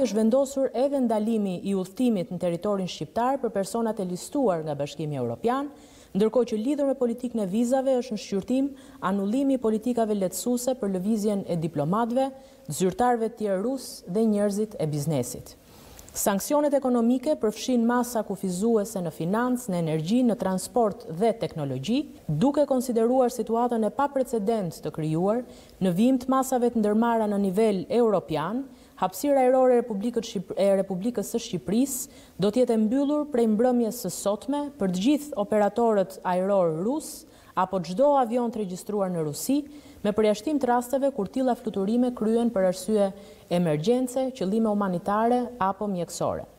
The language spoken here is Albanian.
është vendosur edhe ndalimi i udhëtimit në territorin shqiptar për personat e listuar nga Bashkimi Evropian, ndërkohë që lidhur me politikën e vizave është në shqyrtim anullimi i politikave lehtësuese për lëvizjen e diplomatëve, zyrtarëve të tjerë rusë dhe njerëzit e biznesit. Sanksionet ekonomike përfshin masa kufizuese në financë, në energji, në transport dhe teknologji, duke konsideruar situatën e paprecedent të krijuar në vijim të masave të ndërmarra në nivel europian, hapësira ajrore e Republikës së Shqipërisë do të jetë mbyllur prej mbrëmjes së sotme për të gjithë operatorët ajror rus apo çdo avion të regjistruar në Rusi, me përjashtim të rasteve kur tilla fluturime kryen për arsye emergjence, qëllime humanitare apo mjekësore.